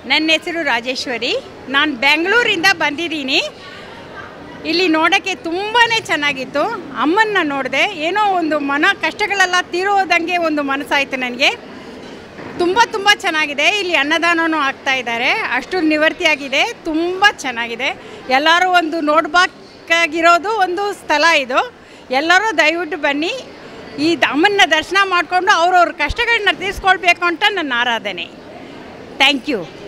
ನನ್ನ ಹೆಸರು ರಾಜೇಶ್ವರಿ. ನಾನು ಬೆಂಗಳೂರಿಂದ ಬಂದಿದ್ದೀನಿ. ಇಲ್ಲಿ ನೋಡೋಕ್ಕೆ ತುಂಬಾ ಚೆನ್ನಾಗಿತ್ತು. ಅಮ್ಮನ್ನ ನೋಡಿದೆ, ಏನೋ ಒಂದು ಕಷ್ಟಗಳೆಲ್ಲ ತೀರೋದಂಗೆ ಒಂದು ಮನಸ್ಸಾಯಿತು ನನಗೆ. ತುಂಬ ಚೆನ್ನಾಗಿದೆ. ಇಲ್ಲಿ ಅನ್ನದಾನವೂ ಆಗ್ತಾಯಿದ್ದಾರೆ, ಅಷ್ಟು ನಿವೃತ್ತಿಯಾಗಿದೆ. ತುಂಬ ಚೆನ್ನಾಗಿದೆ. ಎಲ್ಲರೂ ಒಂದು ನೋಡಬೇಕಾಗಿರೋದು ಒಂದು ಸ್ಥಳ ಇದು. ಎಲ್ಲರೂ ದಯವಿಟ್ಟು ಬನ್ನಿ, ಈ ಅಮ್ಮನ ದರ್ಶನ ಮಾಡಿಕೊಂಡು ಅವ್ರವ್ರ ಕಷ್ಟಗಳನ್ನ ತೀರಿಸ್ಕೊಳ್ಬೇಕು ಅಂತ ನನ್ನ ಆರಾಧನೆ. Thank you.